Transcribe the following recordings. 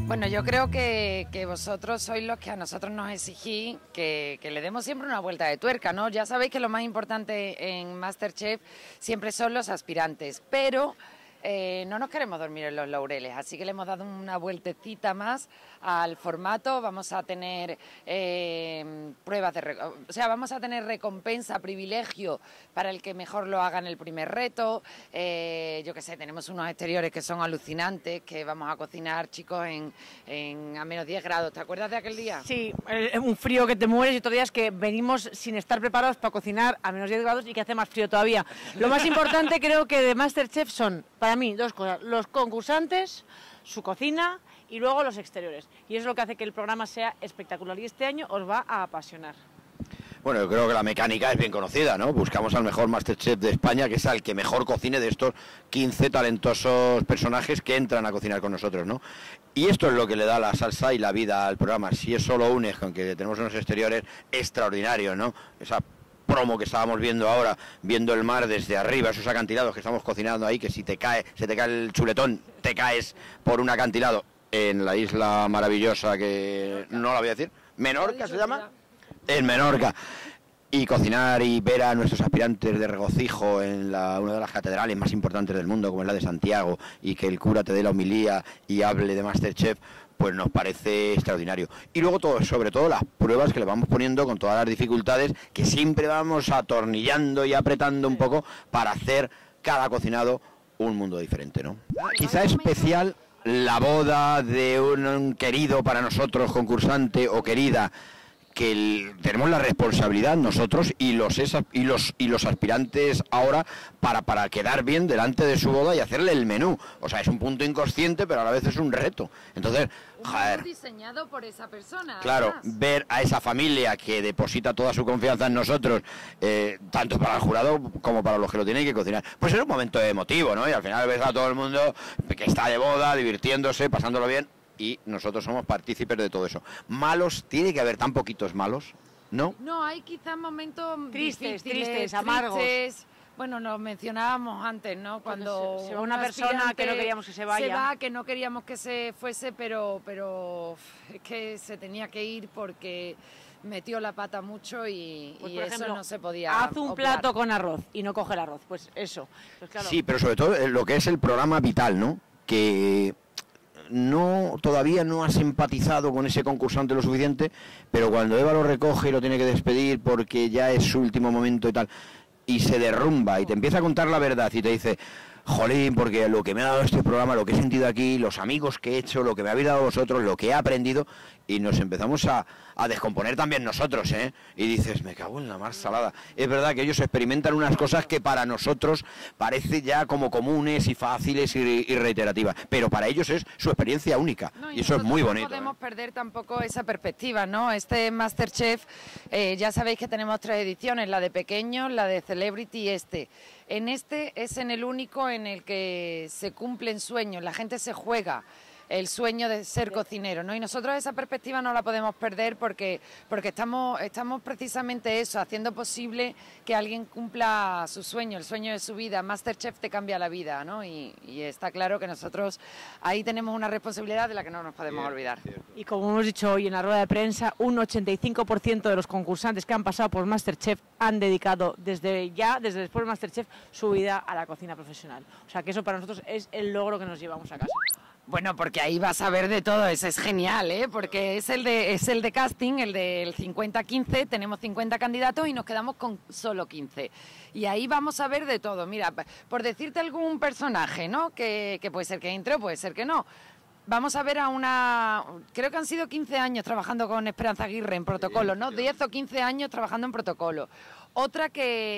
Bueno, yo creo que vosotros sois los que a nosotros nos exigís que le demos siempre una vuelta de tuerca, ¿no? Ya sabéis que lo más importante en MasterChef siempre son los aspirantes, pero no nos queremos dormir en los laureles, así que le hemos dado una vueltecita más al formato. Vamos a tener pruebas vamos a tener recompensa, privilegio para el que mejor lo haga en el primer reto. Yo qué sé, tenemos unos exteriores que son alucinantes, que vamos a cocinar, chicos, a menos 10 grados. ¿Te acuerdas de aquel día? Sí, un frío que te mueres, y otros días que venimos sin estar preparados para cocinar a menos 10 grados y que hace más frío todavía. Lo más importante creo que de MasterChef son, para mí, dos cosas: los concursantes, su cocina y luego los exteriores. Y eso es lo que hace que el programa sea espectacular, y este año os va a apasionar. Bueno, yo creo que la mecánica es bien conocida, ¿no? Buscamos al mejor MasterChef de España, que es al que mejor cocine de estos 15 talentosos personajes que entran a cocinar con nosotros, ¿no? Y esto es lo que le da la salsa y la vida al programa. Si es solo un eje, aunque tenemos unos exteriores extraordinarios, ¿no? Esa promo que estábamos viendo ahora, viendo el mar desde arriba, esos acantilados que estamos cocinando ahí, que si se te cae el chuletón, te caes por un acantilado en la isla maravillosa que no la voy a decir, Menorca se llama, en Menorca. Y cocinar y ver a nuestros aspirantes de regocijo en una de las catedrales más importantes del mundo, como es la de Santiago, y que el cura te dé la homilía y hable de MasterChef, pues nos parece extraordinario. Y luego sobre todo las pruebas que le vamos poniendo con todas las dificultades que siempre vamos atornillando y apretando un poco para hacer cada cocinado un mundo diferente, ¿no? Quizá especial la boda de un querido para nosotros concursante o querida, que tenemos la responsabilidad nosotros y los aspirantes ahora para quedar bien delante de su boda y hacerle el menú. O sea, es un punto inconsciente, pero a la vez es un reto. Entonces, joder, diseñado por esa persona. claro, además, ver a esa familia que deposita toda su confianza en nosotros, tanto para el jurado como para los que lo tienen que cocinar, pues es un momento emotivo, ¿no? Y al final ves a todo el mundo que está de boda, divirtiéndose, pasándolo bien. Y nosotros somos partícipes de todo eso. Malos, tiene que haber tan poquitos malos, ¿no? No, hay quizás momentos tristes, amargos. Bueno, nos mencionábamos antes, ¿no? Cuando se va una persona que no queríamos que se vaya. Se va, que no queríamos que se fuese, pero es que se tenía que ir porque metió la pata mucho y, pues, y por eso ejemplo, no se podía haz un obviar. plato con arroz y no coge el arroz, pues eso. Pues claro. Sí, pero sobre todo lo que es el programa vital, ¿no? Que todavía no has empatizado con ese concursante lo suficiente, pero cuando Eva lo recoge y lo tiene que despedir porque ya es su último momento y tal, y se derrumba y te empieza a contar la verdad y te dice: jolín, porque lo que me ha dado este programa, lo que he sentido aquí, los amigos que he hecho, lo que me habéis dado vosotros, lo que he aprendido, y nos empezamos a descomponer también nosotros, ¿eh? Y dices, me cago en la mar salada. Es verdad que ellos experimentan unas cosas que para nosotros parece ya como comunes y fáciles y reiterativas, pero para ellos es su experiencia única, No, y eso es muy bonito. No podemos perder tampoco esa perspectiva, ¿no? Este MasterChef, ya sabéis que tenemos 3 ediciones, la de pequeños, la de Celebrity y este. En este es en el único en el que se cumplen sueños, la gente se juega el sueño de ser cocinero, ¿no? Y nosotros esa perspectiva no la podemos perder porque estamos precisamente eso, haciendo posible que alguien cumpla su sueño, el sueño de su vida. MasterChef te cambia la vida, ¿no? Y está claro que nosotros ahí tenemos una responsabilidad de la que no nos podemos olvidar. Y como hemos dicho hoy en la rueda de prensa, un 85% de los concursantes que han pasado por MasterChef han dedicado desde después de MasterChef, su vida a la cocina profesional. O sea que eso para nosotros es el logro que nos llevamos a casa. Bueno, porque ahí vas a ver de todo, eso es genial, ¿eh? Porque es el de casting, el del 50-15, tenemos 50 candidatos y nos quedamos con solo 15. Y ahí vamos a ver de todo. Mira, por decirte algún personaje, ¿no? Que puede ser que entre o puede ser que no. Vamos a ver creo que han sido 15 años trabajando con Esperanza Aguirre en protocolo, ¿no? 10 o 15 años trabajando en protocolo. Otra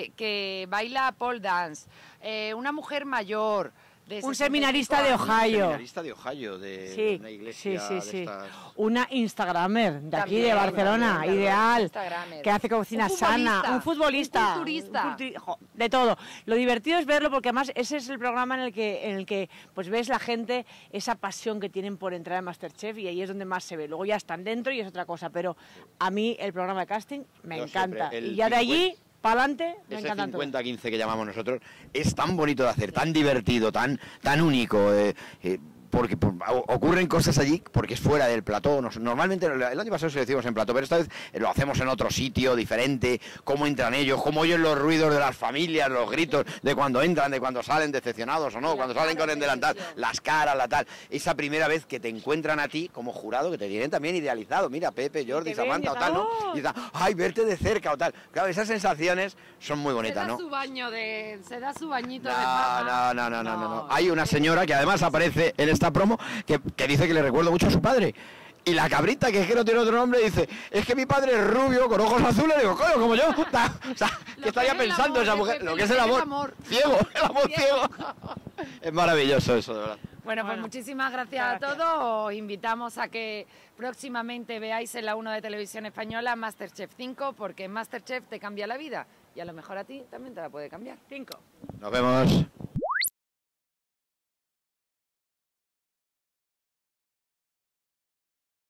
que baila pole dance, una mujer mayor. Un seminarista de Ohio. Seminarista de Ohio, de una iglesia de estas... Una Instagramer de aquí, de Barcelona, también, ideal, que hace cocina sana, un futbolista, un culturista. De todo. Lo divertido es verlo porque además ese es el programa en el que pues ves la gente, esa pasión que tienen por entrar en MasterChef, y ahí es donde más se ve. Luego ya están dentro y es otra cosa, pero a mí el programa de casting me encanta. Y ya de allí... para adelante, me ese encantan 50-15 que llamamos nosotros es tan bonito de hacer, tan divertido, tan único. porque ocurren cosas allí porque es fuera del plató. Normalmente el año pasado se lo hicimos en plató, pero esta vez lo hacemos en otro sitio diferente, cómo entran ellos, cómo oyen los ruidos de las familias, los gritos de cuando entran, de cuando salen decepcionados o no, cuando salen con el delantal, las caras, la tal. Esa primera vez que te encuentran a ti como jurado, que te tienen también idealizado, mira, Pepe, Jordi, Samantha o tal, ¿no? Y dicen, ay, verte de cerca o tal. Claro, esas sensaciones son muy bonitas, ¿no? Se da su bañito de fama. No. Hay una señora que además aparece en esta promo que dice que le recuerda mucho a su padre. Y la cabrita, que es que no tiene otro nombre, dice, es que mi padre es rubio, con ojos azules. Digo, coño, como yo. O sea, ¿qué estaría pensando esa mujer? Lo que es el amor. Ciego, el amor ciego. Es maravilloso eso, de verdad. Bueno, pues muchísimas gracias a todos. Os invitamos a que próximamente veáis en la 1 de Televisión Española Masterchef 5, porque Masterchef te cambia la vida. Y a lo mejor a ti también te la puede cambiar. 5. Nos vemos.